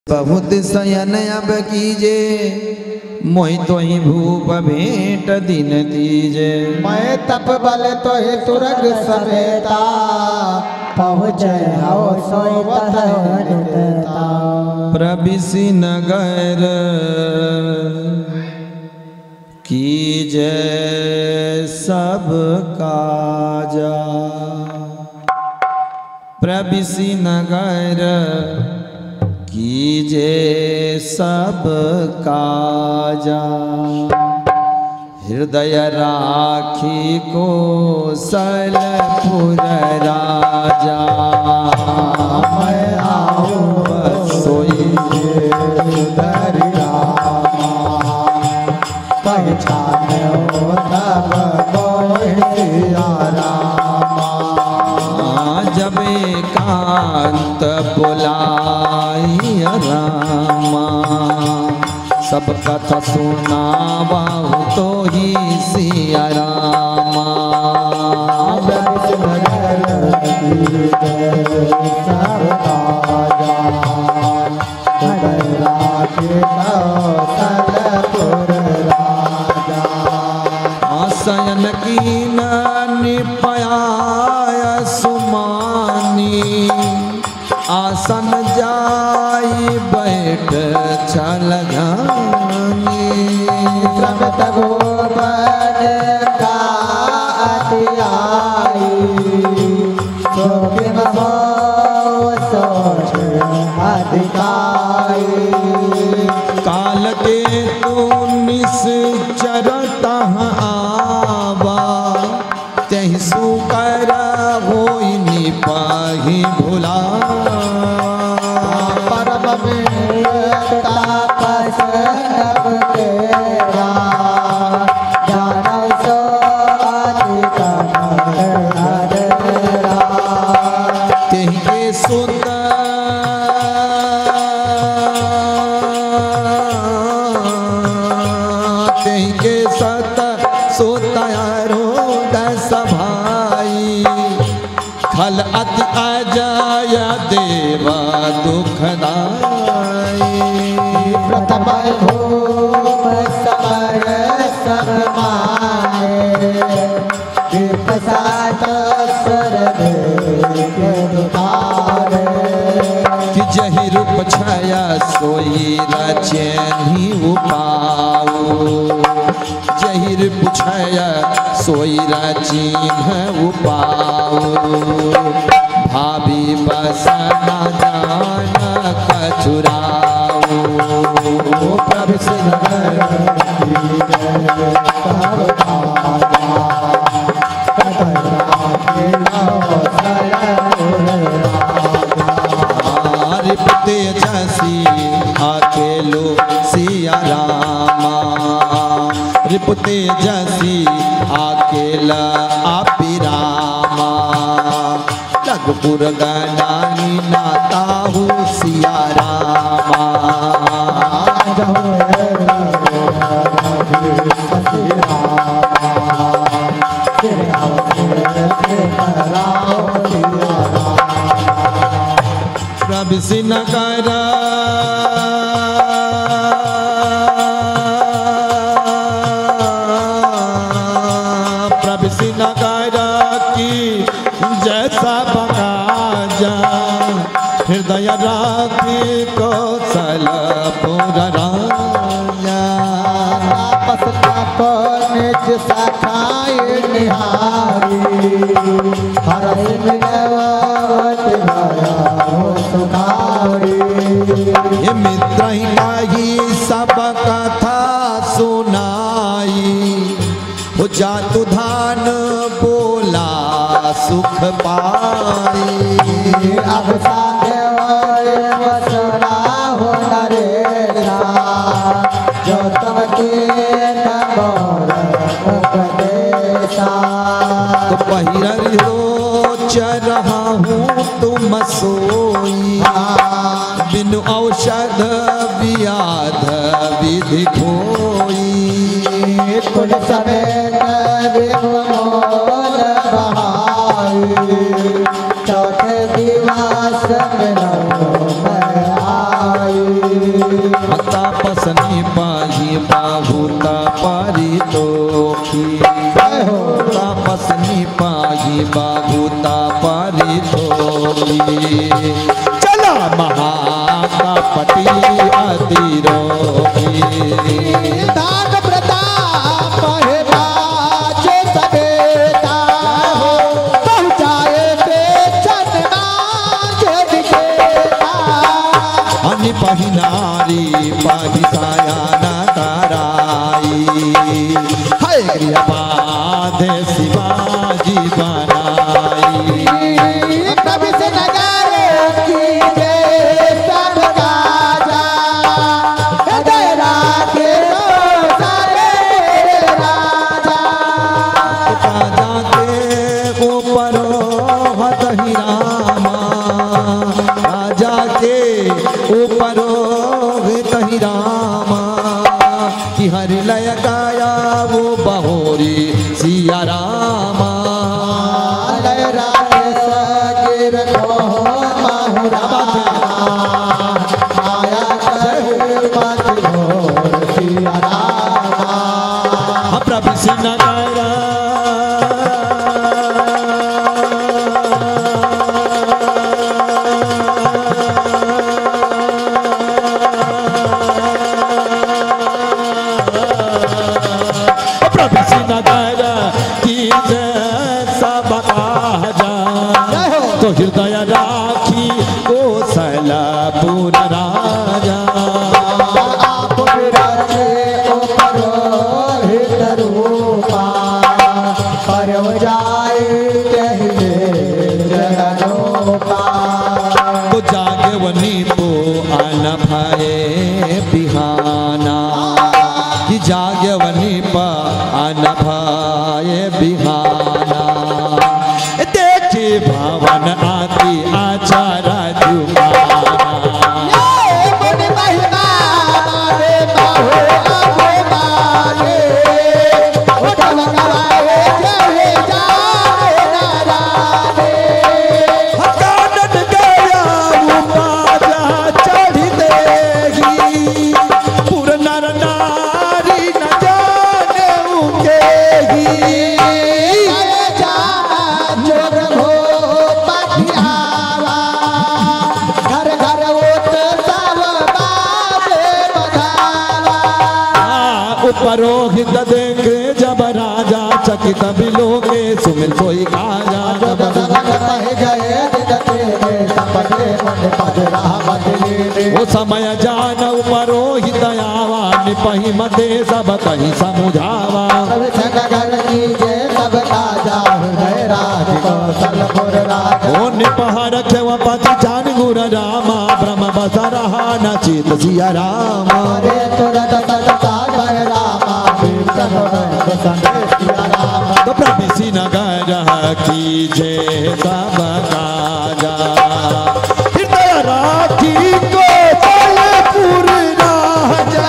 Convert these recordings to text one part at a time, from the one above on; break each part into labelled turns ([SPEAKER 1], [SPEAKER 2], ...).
[SPEAKER 1] बहुत शयन अब कीजे मोहि तो ही भूप भेंट दिन दीजे।
[SPEAKER 2] मैं तप बल तो ही तुरग समेता पहुँच आओ सोवत निता।
[SPEAKER 1] प्रबिसि नगर कीजे सब काजा। प्रबिसि नगर कीजे सब काजा। हृदय राखी कौशलपुर राजा।
[SPEAKER 2] मैं आऊँ सोई उधर पहचाने हो तब सिया रामा।
[SPEAKER 1] जब एकांत बुलाई रामा सब कथा सुनावा तो ही सिया रामा। शयन की निपया सुमानी आसन जाई बैठ छल घानी।
[SPEAKER 2] श्रमत गोबर का अतियाई शोकिन हो सोच अधिकाई।
[SPEAKER 1] काल के तू निश्चरता आवा तहि सुकर होई निपाही भुला।
[SPEAKER 2] परम में तापस तेरा जानव सो अधिकार
[SPEAKER 1] तेहि के सुत तेहि के सत सोतारो दस भाई। खल अति अजय देवा दुखदाई।
[SPEAKER 2] प्रथम भूम समर समाए विपसात स्वर्ग के दुतारे।
[SPEAKER 1] कि जहि रूप छाया सोई रचनि उपाऊ। जहि रूप छाया सोई रचिन्ह उपाऊ। भावी बसना जान कछुराऊ। प्रबिसि नगर तेजसी अकेलो सिया रामा। रिपु तेजसी अकेला आपी रामा। लघुपुर गणानी नाताहु सिया रामा। प्रबिसि नगर प्रबिसि नगर की जैसा बकाजा। हृदय राखी कौशलपुर राजा।
[SPEAKER 2] तापस ताप निज सखाई निहारी हरस मिलवत भया सुखारी।
[SPEAKER 1] ये मित्र ही सब कथा सुनाई। हो जातु धान बोला सुख पाई।
[SPEAKER 2] अब साधे वसना हो नरेशा जो तब के नगौर उपदेशा।
[SPEAKER 1] तो पहिरल हो चरहा हूँ तुम सोई। बिनु औषध व्याध विधि खोई।
[SPEAKER 2] कुल समेत विमोल बहाई चौथे दिवस में आई।
[SPEAKER 1] पाही बाहुता पारितोषी तापसनी पाही बाहुता पारितोषी चला महाकापटी अतिरोगी
[SPEAKER 2] दान प्रताप है राज सवेता पहुँचाए ते चंदना विजेता
[SPEAKER 1] अनि पाही नारी पाही सायाना ताराई हाय गृह बाधे शिवाजी बनाई
[SPEAKER 2] कभी से नगर की जय सब काजा हृदय राखे सारे राजा
[SPEAKER 1] राजा के ऊपर हतहि रामा राजा के ऊपर हतहि रामा कि हरि लय गाया वो बहोरी सिया रामा
[SPEAKER 2] लय राखे सगिर को माहुरा माया कर मत घोर सिया रामा
[SPEAKER 1] प्रभु सिनगर प्रभु सिनगर की सब काजा तो हृदय राखी कौशलपुर राजा
[SPEAKER 2] आप विरजे उपरोहित रूपा परव जाए कहिए जगनोपा
[SPEAKER 1] तो जागवनी को अन भये बिहाना कि जागवनी पर अन भये बिहाना देखे भवन आती आचारा जुमाना
[SPEAKER 2] मुनि महिमा रे बाहो आगे मागे उठल गवाए जय जाए नारायण
[SPEAKER 1] हकानन गया उपाजा चढ़ देगी पुर नर नारी न जाने उकेगी
[SPEAKER 2] जोग हो पटियावा घर घर उत्सव बाजे बधावा
[SPEAKER 1] उपरोहित देख जब राजा चकित बिलोके सुमिल सोई काजा
[SPEAKER 2] जब सब कहे जय दिदते में सपने मन पजरा बदले
[SPEAKER 1] वो समय जान उपरोहित आवा निपहि मते सब कहीं समुझावा
[SPEAKER 2] सब संगन की जय सब काजा हृदय राज कौशलपुर राजा
[SPEAKER 1] ओ निपहर खेव पति जान गुर रामा ब्रह्म बसरहा न चित सिया रामा
[SPEAKER 2] हरे तुरत सतता जय रामा वीर सनोद संदेश सिया रामा
[SPEAKER 1] तो प्रभु नगर की जय सब काजा हृदय राखी को कौशलपुर राजा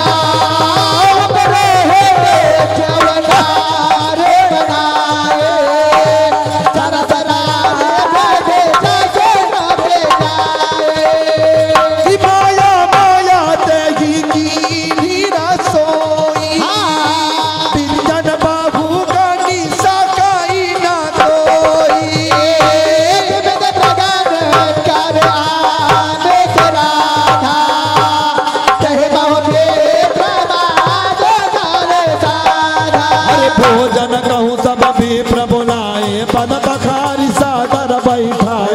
[SPEAKER 1] कि माया माया देगी की रसोई बिंजन बाबू का निशा काई ना कोई अरे भोजन कहूँ सब विप्र बुलाए पद पखारी सादर बैठाए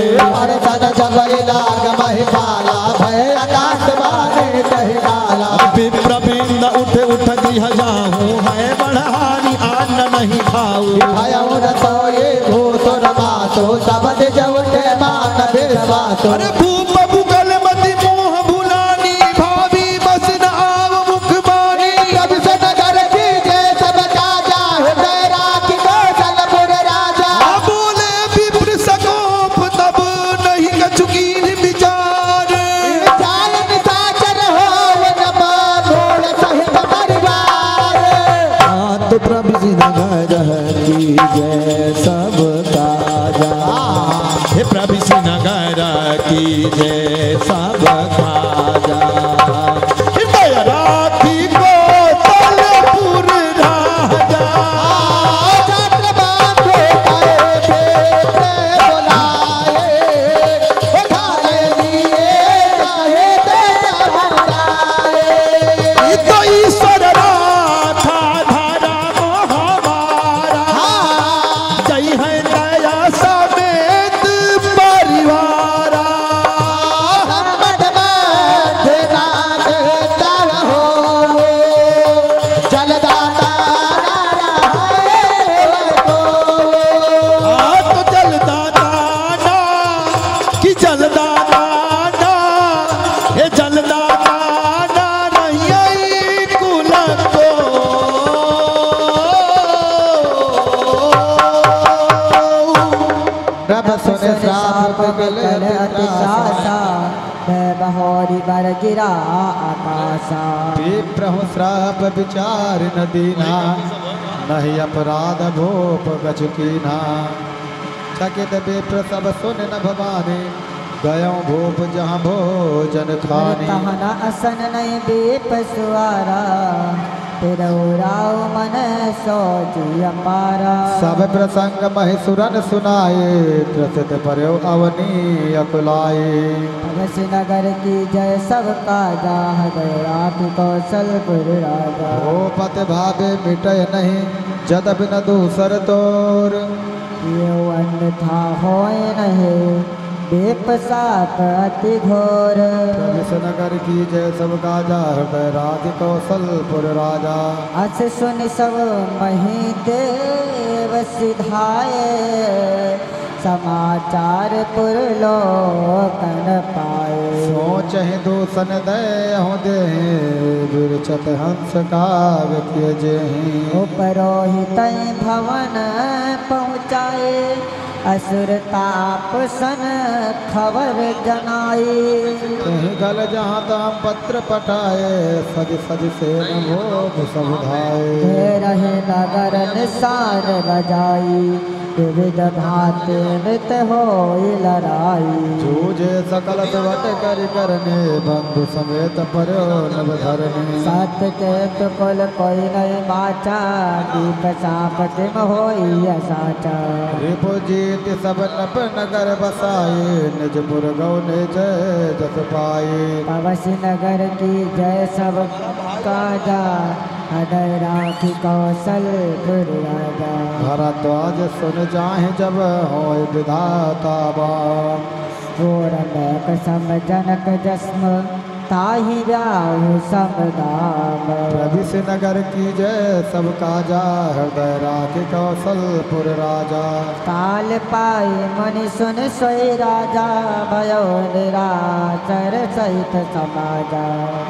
[SPEAKER 1] विप्र बिंद उठ उठ गृह जाऊँ है बढ़ानी अन्न नहीं खाऊं अरे भूप भूगल मति मोह भुलानी भावी बस न आव मुख बानी आ बोले विप्र सकोप तब नहीं कछुकी विचार तो प्रभु नगर की जय सब काजा हे प्रभु नगर की जय सब काजा हृदय राखी को
[SPEAKER 2] प्रभु श्राप विचार न दीना नहीं अपराध भूप गज कीना चकित विप्र सब सुन न भवानी गयो भूप जहाँ भोजन खानी
[SPEAKER 3] तहना असन नहीं बीप सुआरा फिर राव मन सोची अपारा
[SPEAKER 2] सब प्रसंग महिसुरन सुनाए त्रसित पर्यो अवनी अकुलाए
[SPEAKER 3] अवश्य नगर की जय सब काजा गया की कौशलपुर राजा
[SPEAKER 2] भूपत भावे मिटय नहीं जद बिन दूसर तोर
[SPEAKER 3] ये अन्यथा होय नहीं बेपसाप अति घोर
[SPEAKER 2] प्रविश नगर की जय सब गाजा हृदय राज कौशलपुर राजा
[SPEAKER 3] अस सुन सब मही देव सिधाए समाचार पुरलोकन पाए
[SPEAKER 2] सोच ही दूसन दय हो दे विरचत हंस काग किए जे
[SPEAKER 3] उपरोहित भवन पहुँचाए असुर ताप सन खबर जनाई
[SPEAKER 2] कहीं गल जहाँ ताम पत्र पठाए सज सज से भोग समुधाए
[SPEAKER 3] रहे नगर निसार बजाई विविध भांति मृत हो लड़ाई
[SPEAKER 2] जूझे सकल सवट कर करने बंधु समेत पर्यो नभ धरने
[SPEAKER 3] सत्य के तो कुल कोई नहीं बाचा दीप सापति में होई साचा
[SPEAKER 2] रिपु जीत सब नप नगर बसाए निजपुर गौ ने जय जस पाए
[SPEAKER 3] पवसी नगर की जय सब काजा हृदय राखी कौशलपुर राजा
[SPEAKER 2] भरद्वाज सुन जाहे जब होय विधाता बाम
[SPEAKER 3] पूर्ण सम जनक जस्म ताहि व्याहु समदाम
[SPEAKER 2] प्रविश नगर की जय सब काजा हृदय राखी कौशलपुर राजा
[SPEAKER 3] काल पाए मुनि सुन सोई राजा भयो निराचर सहित समाजा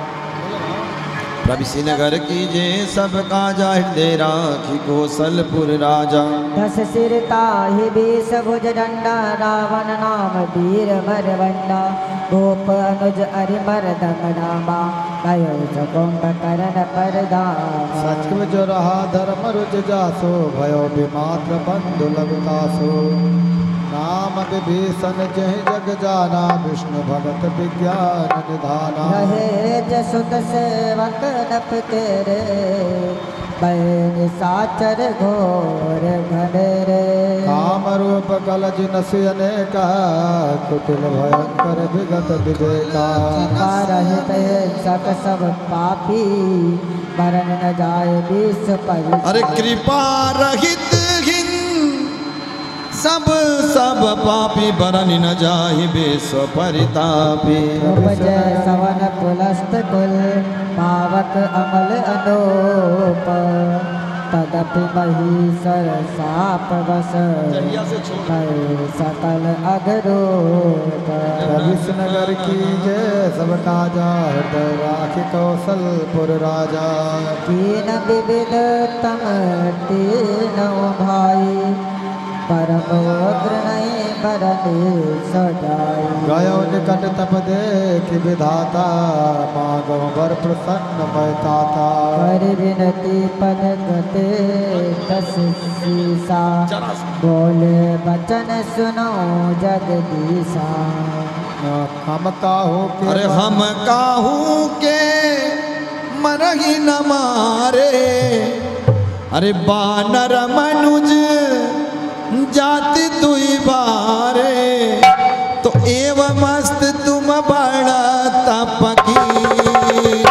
[SPEAKER 1] प्रभु नगर की जय सब काजा हृदय राखी कौशलपुर राजा
[SPEAKER 3] दस सिर ताहि बीस भुज डंडा रावण नाम वीर मरवंडा गोप अनुज अरिमर दंगनामा भयो कुंभ करण परदामा
[SPEAKER 2] सचिव जो रहा धर्म रुच जासो भयो विमात्र बंधु लगतासो नाम विभीषण जय जग जाना विष्णु भगत विज्ञान निधाना
[SPEAKER 3] रहे जसुत सेवक नप तेरे बैन साचर घोर घनेरे
[SPEAKER 2] काम रूप कलज नसियने का कुटिल भयंकर विगत विवेका
[SPEAKER 3] रहित सक सब पापी मरण न जाए विष पर
[SPEAKER 1] अरे कृपा रहित हिन सब सब पापी बरन न जाहि बेस परितापी
[SPEAKER 3] उपजय सवन पुलस्त कुल पावक अमल अनूप तदपि महीसर साप बस सकल अगरूप
[SPEAKER 2] प्रविश नगर की जय सब काजा हृदय राखी कौशलपुर राजा
[SPEAKER 3] तीन विविध तम तीन भाई परम उग्र नहीं बरने सजाई
[SPEAKER 2] गयो निकट तप देख विधाता मागो बर प्रसन्न मैताता
[SPEAKER 3] कर विनती पद गते दस सीसा बोले बचन सुनो जगदीशा
[SPEAKER 2] हम काहू के
[SPEAKER 1] अरे हम काहू के मरही न मारे अरे बानर मनुज जाति दुई बारे तो एव मस्त तुम बड़ा तपकीरा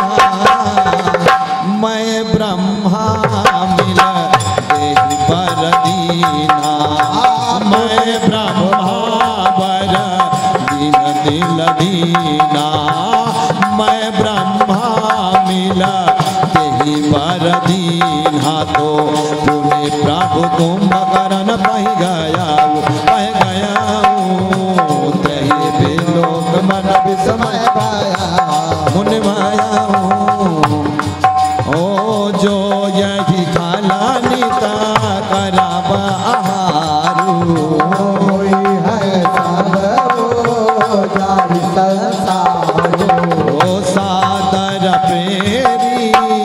[SPEAKER 1] मैं ब्रह्मा मिल देहि बर दीना मैं ब्रह्मा बर दीन दिल दीना मैं ब्रह्मा मिल देहि बर दीना तो पुणे प्रभु कुंभकर्ण पह गया तही पे लोक मन विस्मय पाया मुनि माया ओ जो यही खाला निता कराबा आहारू
[SPEAKER 2] है सब जारी संसार
[SPEAKER 1] ओ सादर प्रेरी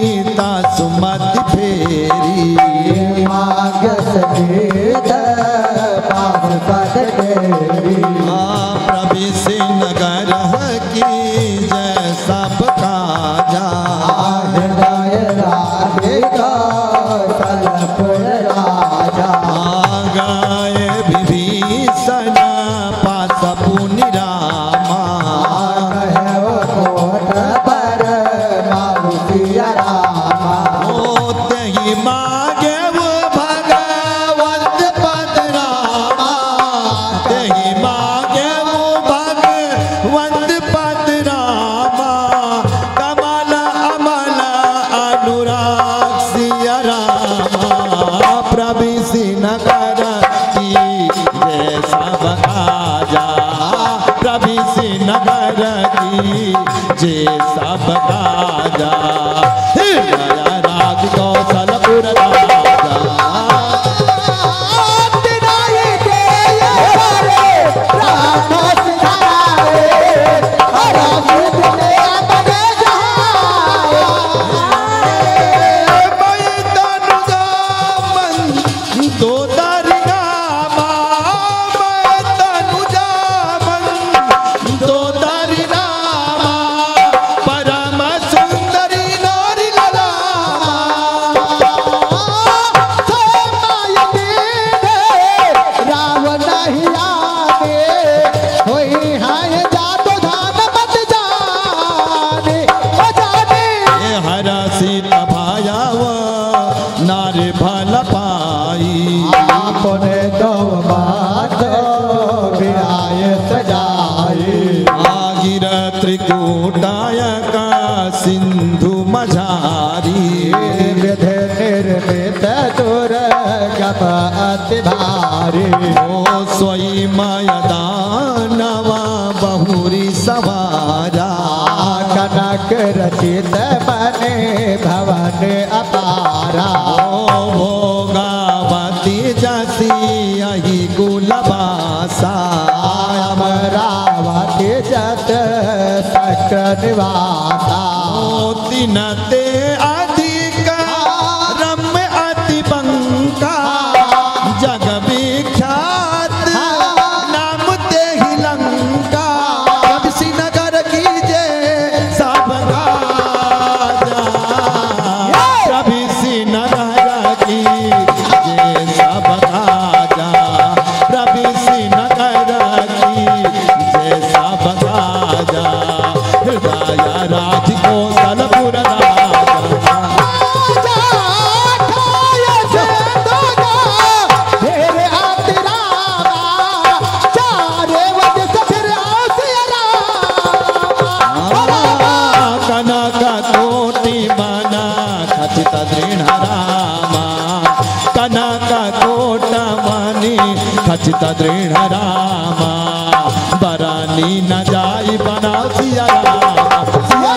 [SPEAKER 1] सुमति फेरी
[SPEAKER 2] मांग समेत पास पद तेरी
[SPEAKER 1] प्रवेश नगर की जय सब काजा
[SPEAKER 2] हृदय राधिका सलपुर राजा
[SPEAKER 1] गाय विभीषण पास पुनि रामा
[SPEAKER 2] कहे वो कोट पर मारुतिया रामा
[SPEAKER 1] तेहि मागे वो भगवंत पद रामा तेहि मागे वो भगवंत पद रामा कमल अमल अनुराग सिया रामा प्रवेश नगर की जय सब काजा प्रवेश नगर की जय सब काजा हृदय राग कौशलपुर राजा त्रिकूटायक सिंधु मझारी
[SPEAKER 2] विध निर्मित दुर्गम अति भारी
[SPEAKER 1] ओ स्वयं दानवा बहुरी सवारा
[SPEAKER 2] कनक रचित बने भवन अपारा
[SPEAKER 1] ओ भोगावती जसी यही कुलवासा
[SPEAKER 2] अमरावती जत सक्र निवासा
[SPEAKER 1] तिनते अधिक रम्य अति बंका जग विख्यात नाम ते ही लंका कभी नगर की जय सब राजा कभी नगर की जय सब राजा कभी नगर की जय सब राजा हृदय राज कौशलपुर कनक कोटि मना खचित दृढ़ रामा कनक कोट मणि खचित दृढ़ रामा बरानी न जाई बना सिया रामा सिया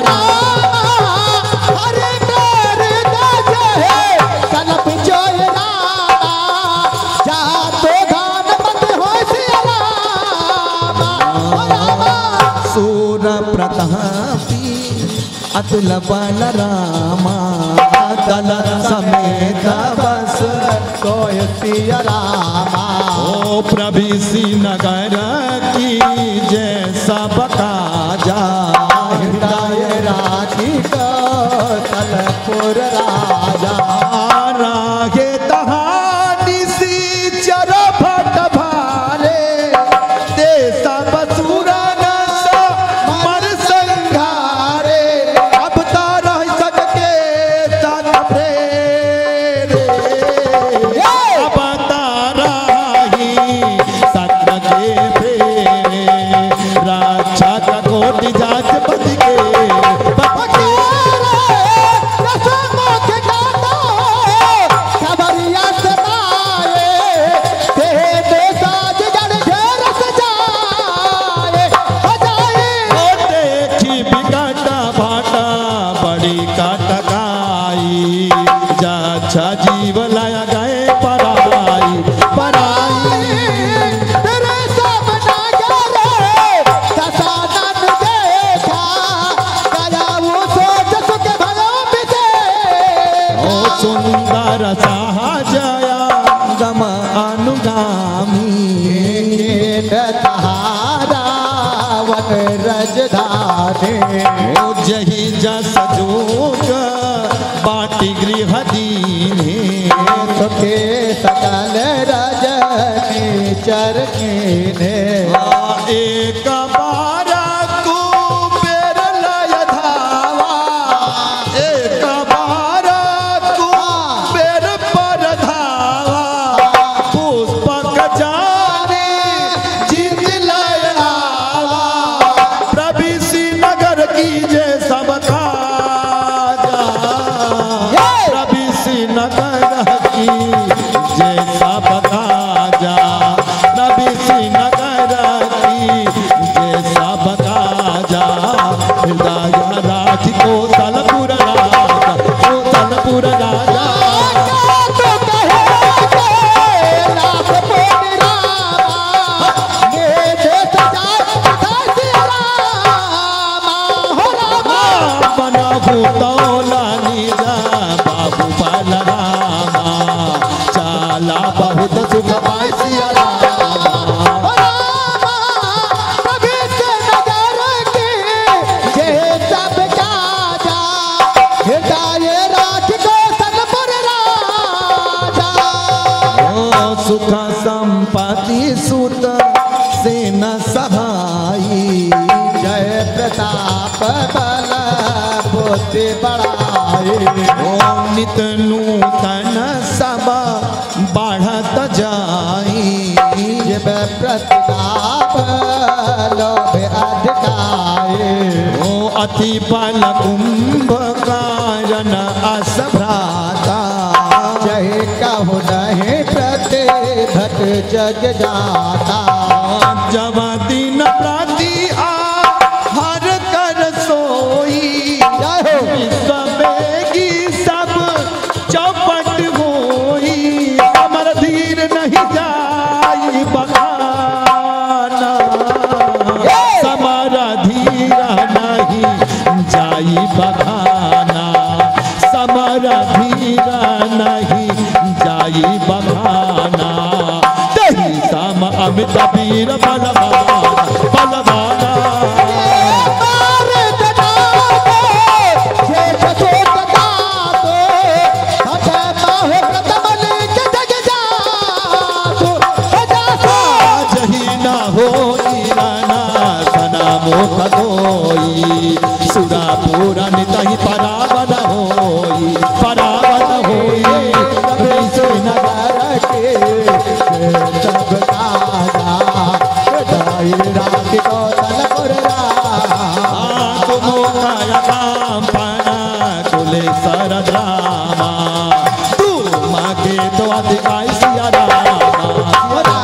[SPEAKER 1] सूर प्रतापी अतुल बल रामा दल समेत बस
[SPEAKER 2] कोय सिया रामा
[SPEAKER 1] ओ प्रभीसी नगर की जय सब काजा
[SPEAKER 2] हृदय राखी कौशलपुर राजा
[SPEAKER 1] रागे तहानी सी चर भट भारे ते सब सुरन मर संघारे अब तारा सके तन फेरे अब तारा ही सत्र के फेरे रक्षा का कोटि जाच बच के जीव लाया गए पराई पराई
[SPEAKER 2] तेरे सामना गए दशानन देखा गया वो सोच सुख भयो बिते
[SPEAKER 1] ओ सुंदर सहजया गम अनुगामी
[SPEAKER 2] वन रजधानी
[SPEAKER 1] ओ जही जस जोग बाटी गृह दीने
[SPEAKER 2] सुखे सकल रजनी चरखीने
[SPEAKER 1] एक बार कुबेर लय धावा एक बार कुबेर पर धावा पुष्पक जाने जित लय आवा प्रभृति नगर की जे सब काजा प्रभृति नगर की जे सब काजा प्रभृति नगर की जे सब काजा हृदय राज को तलपुर राजा को तलपुर राजा बना भूतौला निजा बाबू बलरामा चाला बहुत सुख पाए सिया सुख संपत्ति सुत सेन सहाई
[SPEAKER 2] जय प्रताप बल बुद्धि बढ़ाई
[SPEAKER 1] ओ नित नूतन सब बढ़त जाई
[SPEAKER 2] जब प्रताप लोभ अधिकाई
[SPEAKER 1] ओ अति बल कुंभ कारण असभ्राता
[SPEAKER 2] जय कहु नहीं प्रति घट जग जाता
[SPEAKER 1] जब दिन प्रति हर कर सोई सबेगी सब चौपट होई अमर धीर नहीं जाई बखाना समर धीर नहीं जाई बखाना समर धीर नहीं जाई बखाना दही सम अमित वीर बलवाना बलवाना मोख धोई सुरापुर नितहि परावन होई परावन होई
[SPEAKER 2] नगर के सब काजा रात को तलपुर
[SPEAKER 1] तुम काम पना कुले शरद रामा तुम के तो अधिकाई सिया रामा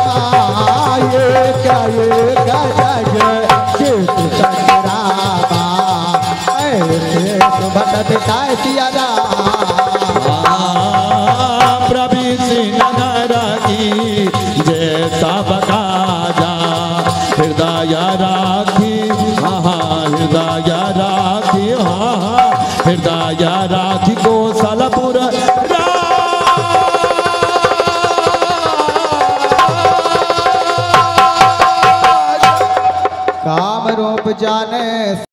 [SPEAKER 1] प्रभृति नगर की जैसा बकाजा हृदय राखी हृदय राखी हृदय राखी कौशलपुर
[SPEAKER 2] काम रूप जाने